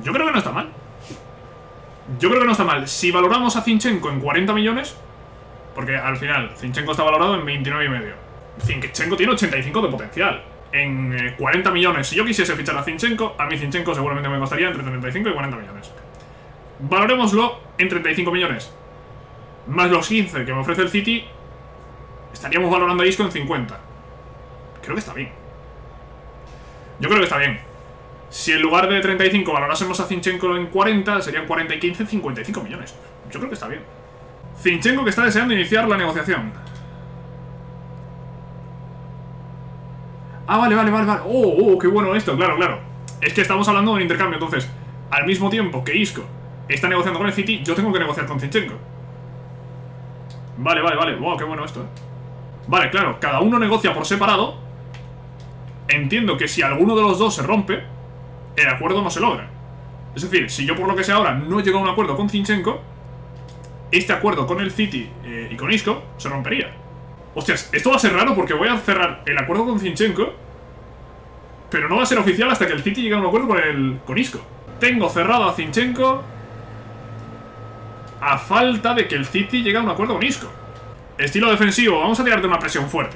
Yo creo que no está mal. Yo creo que no está mal. Si valoramos a Zinchenko en 40 millones, porque al final Zinchenko está valorado en 29,5. Zinchenko tiene 85 de potencial. En 40 millones, si yo quisiese fichar a Zinchenko, a mí Zinchenko seguramente me costaría entre 35 y 40 millones. Valorémoslo en 35 millones. Más los 15 que me ofrece el City, estaríamos valorando a Isco en 50. Creo que está bien. Yo creo que está bien. Si en lugar de 35 valorásemos a Zinchenko en 40, serían 40 y 15, 55 millones. Yo creo que está bien. Zinchenko que está deseando iniciar la negociación. Ah, vale. Qué bueno esto, claro. Es que estamos hablando de un intercambio, entonces, al mismo tiempo que Isco está negociando con el City, yo tengo que negociar con Zinchenko. Vale. Wow, qué bueno esto, Vale, claro, cada uno negocia por separado. Entiendo que si alguno de los dos se rompe, el acuerdo no se logra. Es decir, si yo por lo que sea ahora no llego a un acuerdo con Zinchenko, este acuerdo con el City y con Isco se rompería. Hostias, esto va a ser raro porque voy a cerrar el acuerdo con Zinchenko, pero no va a ser oficial hasta que el City llegue a un acuerdo con Isco. Tengo cerrado a Zinchenko a falta de que el City llegue a un acuerdo con Isco. Estilo defensivo, vamos a tirar de una presión fuerte.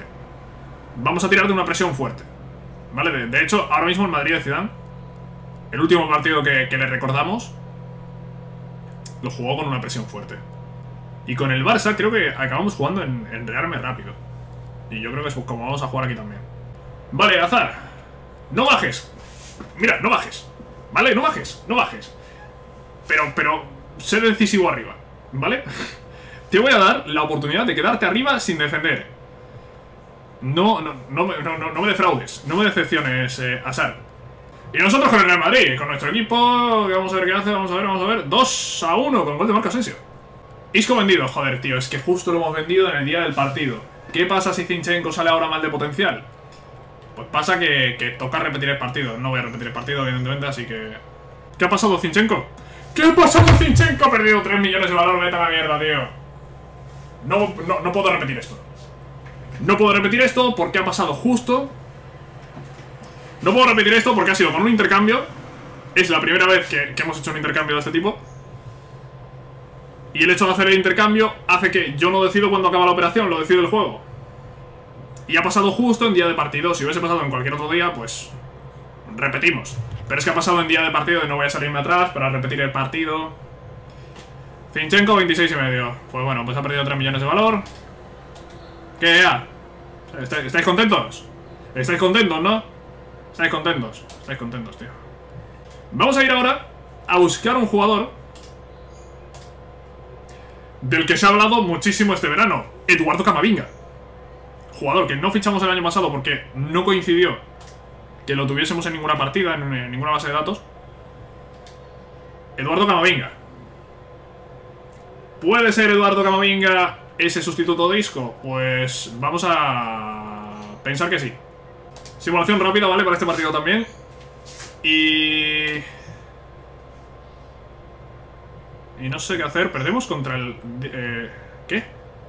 Vale, de hecho, ahora mismo el Madrid de Zidane, el último partido que le recordamos, lo jugó con una presión fuerte. Y con el Barça creo que acabamos jugando en rearme rápido. Y yo creo que es como vamos a jugar aquí también. Vale, Hazard, no bajes. Mira, no bajes. Vale, no bajes. Pero sé decisivo arriba, ¿vale? Te voy a dar la oportunidad de quedarte arriba sin defender. No me defraudes. No me decepciones, Hazard. Y nosotros con el Real Madrid, con nuestro equipo, que vamos a ver qué hace, vamos a ver. 2-1 con gol de Marco Asensio. Isco vendido, joder, tío, es que justo lo hemos vendido en el día del partido. ¿Qué pasa si Zinchenko sale ahora mal de potencial? Pues pasa que toca repetir el partido. No voy a repetir el partido, evidentemente, así que... ¿Qué ha pasado, Zinchenko? ¿Qué ha pasado, Zinchenko? Ha perdido 3 millones de valor, vete a la mierda, tío. No puedo repetir esto. No puedo repetir esto porque ha pasado justo. No puedo repetir esto porque ha sido con un intercambio. Es la primera vez que hemos hecho un intercambio de este tipo. Y el hecho de hacer el intercambio hace que yo no decido cuándo acaba la operación, lo decide el juego. Y ha pasado justo en día de partido. Si hubiese pasado en cualquier otro día, pues repetimos. Pero es que ha pasado en día de partido y no voy a salirme atrás para repetir el partido. Zinchenko 26,5. Pues bueno, pues ha perdido 3 millones de valor. ¿Qué ya? ¿Estáis contentos? ¿Estáis contentos, no? Estáis contentos, tío. Vamos a ir ahora a buscar un jugador del que se ha hablado muchísimo este verano, Eduardo Camavinga. Jugador que no fichamos el año pasado porque no coincidió que lo tuviésemos en ninguna partida, en ninguna base de datos. Eduardo Camavinga. ¿Puede ser Eduardo Camavinga ese sustituto de Isco? Pues vamos a pensar que sí. Simulación rápida, ¿vale? Para este partido también. Y no sé qué hacer. Perdemos contra el... ¿qué?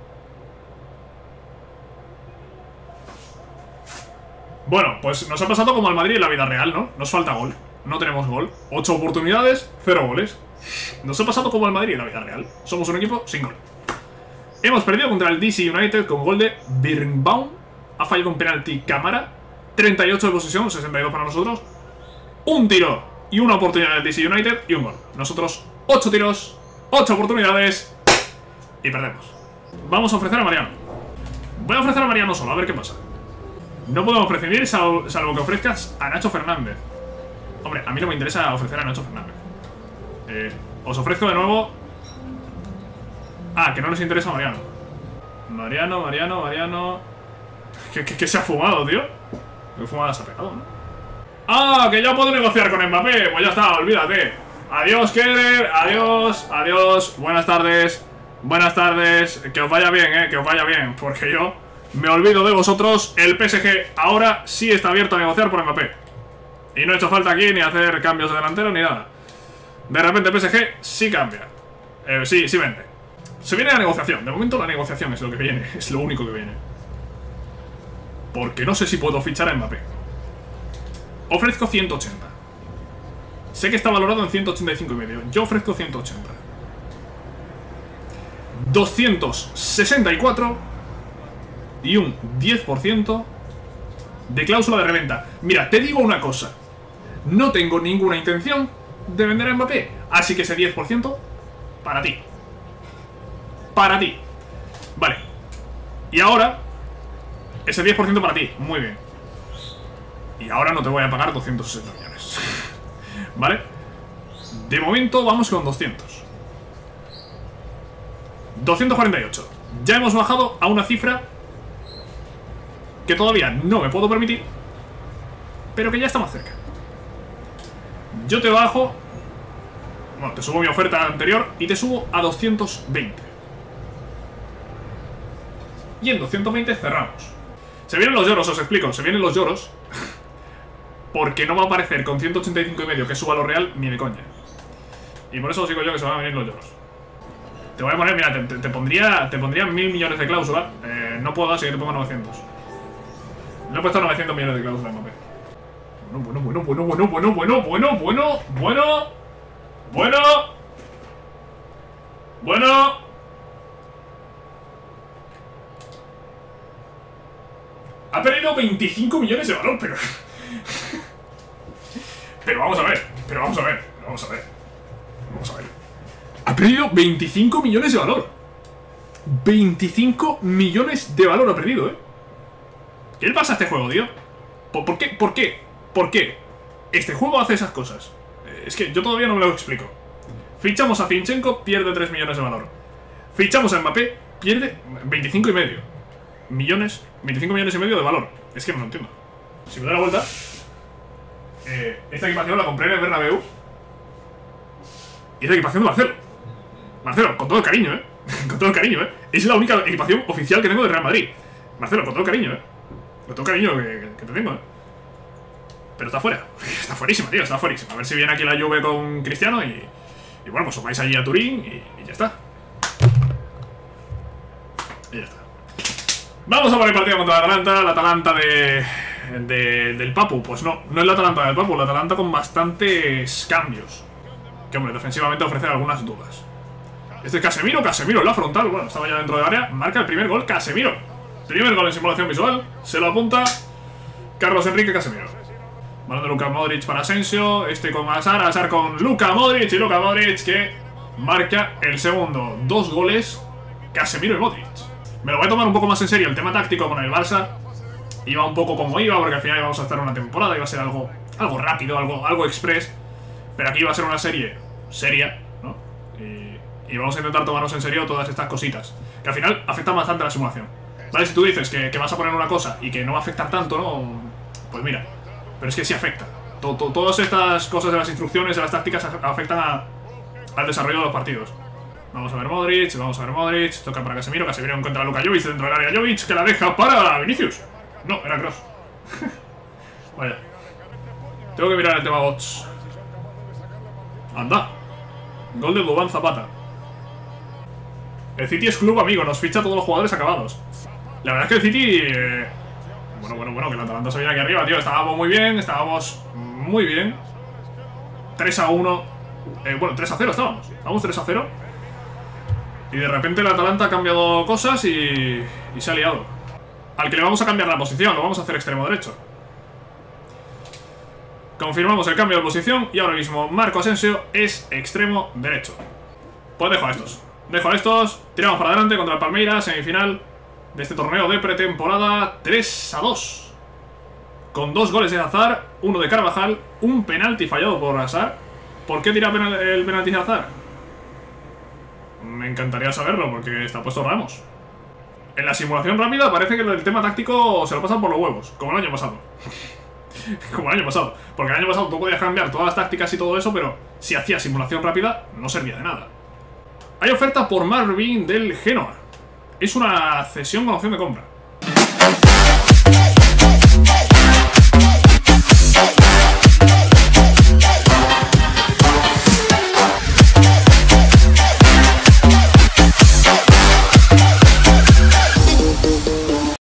Bueno, pues nos ha pasado como al Madrid en la vida real, ¿no? Nos falta gol. No tenemos gol. 8 oportunidades, 0 goles. Nos ha pasado como al Madrid en la vida real. Somos un equipo sin gol. Hemos perdido contra el DC United con gol de Birnbaum. Ha fallado un penalti Cámara. 38 de posesión, 62 para nosotros. Un tiro y una oportunidad del DC United y un gol. Nosotros 8 tiros, 8 oportunidades y perdemos. Vamos a ofrecer a Mariano. Voy a ofrecer a Mariano solo, a ver qué pasa. No podemos prescindir salvo que ofrezcas a Nacho Fernández. Hombre, a mí no me interesa ofrecer a Nacho Fernández. Os ofrezco de nuevo... Ah, que no les interesa a Mariano. Mariano. ¿Qué se ha fumado, tío? ¿Qué fumada se ha pegado, no? ¡Ah! Que ya puedo negociar con Mbappé. Pues ya está, olvídate. Adiós, Keder. Adiós. Buenas tardes. Que os vaya bien, que os vaya bien. Porque yo me olvido de vosotros. El PSG ahora sí está abierto a negociar por Mbappé. Y no ha hecho falta aquí ni hacer cambios de delantero ni nada. De repente el PSG sí cambia. Sí vende. Se viene la negociación. De momento la negociación es lo que viene. Es lo único que viene. Porque no sé si puedo fichar a Mbappé. Ofrezco 180. Sé que está valorado en 185,5. Yo ofrezco 180. 264 y un 10% de cláusula de reventa. Mira, te digo una cosa. No tengo ninguna intención de vender a Mbappé, así que ese 10% para ti. Para ti. Vale. Y ahora, ese 10% para ti. Muy bien. Y ahora no te voy a pagar 260 millones. ¿Vale? De momento vamos con 200. 248. Ya hemos bajado a una cifra que todavía no me puedo permitir, pero que ya está más cerca. Yo te bajo... Bueno, te subo mi oferta anterior y te subo a 220. Y en 220 cerramos. Se vienen los lloros, os explico. Se vienen los lloros porque no va a aparecer con 185,5 que suba lo real ni de coña. Y por eso os digo yo que se van a venir los lloros. Te voy a poner, mira, te pondría 1.000 millones de cláusula. No puedo, así que te pongo 900. Le he puesto 900 millones de cláusula en Mbappé. Bueno. Ha perdido 25 millones de valor, pero... Pero vamos a ver. Ha perdido 25 millones de valor. 25 millones de valor ha perdido, ¿eh? ¿Qué le pasa a este juego, tío? ¿Por qué este juego hace esas cosas? Es que yo todavía no me lo explico. Fichamos a Zinchenko, pierde 3 millones de valor. Fichamos a Mbappé, pierde 25,5 millones. 25 millones y medio de valor. Es que no lo entiendo. Si me doy la vuelta, esta equipación la compré en el Bernabéu. Y es la equipación de Marcelo. Marcelo, con todo el cariño, con todo el cariño, Es la única equipación oficial que tengo de Real Madrid. Marcelo, con todo el cariño, con todo el cariño que te tengo, Pero está fuera. Está fuerísima, tío, está fuerísima. A ver si viene aquí la Juve con Cristiano y bueno, pues os vais allí a Turín y ya está. Y ya está. Vamos a por el partido contra el Atalanta. La Atalanta del Papu. Pues no es la Atalanta del Papu. La Atalanta con bastantes cambios. Que, hombre, defensivamente ofrece algunas dudas. Este es Casemiro en la frontal. Bueno, estaba ya dentro del área. Marca el primer gol Casemiro. Primer gol en simulación visual. Se lo apunta Carlos Enrique Casemiro. Balón de Luka Modric para Asensio. Este con Hazard con Luka Modric. Y Luka Modric que marca el segundo. 2 goles Casemiro y Modric. Me lo voy a tomar un poco más en serio el tema táctico con el Barça. Iba un poco como iba, porque al final íbamos a estar una temporada. Iba a ser algo rápido, algo express. Pero aquí iba a ser una serie seria, ¿no? Y vamos a intentar tomarnos en serio todas estas cositas, que al final afectan bastante a la simulación. ¿Vale? Si tú dices que vas a poner una cosa y que no va a afectar tanto, ¿no? Pues mira, pero es que sí afecta. Todas estas cosas de las instrucciones, de las tácticas, afectan al desarrollo de los partidos. Vamos a ver Modric, toca para Casemiro encuentra a Luka Jovic dentro del área, Jovic que la deja para Vinicius. No, era Kroos. Vaya. Tengo que mirar el tema bots. Anda. Gol de Duván Zapata. El City es club amigo, nos ficha a todos los jugadores acabados. La verdad es que el City... Bueno, que el Atalanta se viene aquí arriba, tío. Estábamos muy bien. 3-1. Bueno, 3-0 estábamos. Estábamos 3-0. Y de repente el Atalanta ha cambiado cosas y se ha liado. Al que le vamos a cambiar la posición, lo vamos a hacer extremo derecho. Confirmamos el cambio de posición y ahora mismo Marco Asensio es extremo derecho. Pues dejo a estos. Tiramos para adelante contra el Palmeiras, semifinal de este torneo de pretemporada. 3-2. Con 2 goles de Hazard, 1 de Carvajal, un penalti fallado por Hazard. ¿Por qué tira el penalti de Hazard? Me encantaría saberlo, porque está puesto Ramos. En la simulación rápida parece que el tema táctico se lo pasan por los huevos, como el año pasado. Porque el año pasado tú podías cambiar todas las tácticas y todo eso, pero si hacías simulación rápida no servía de nada. Hay oferta por Marvin del Genoa. Es una cesión con opción de compra.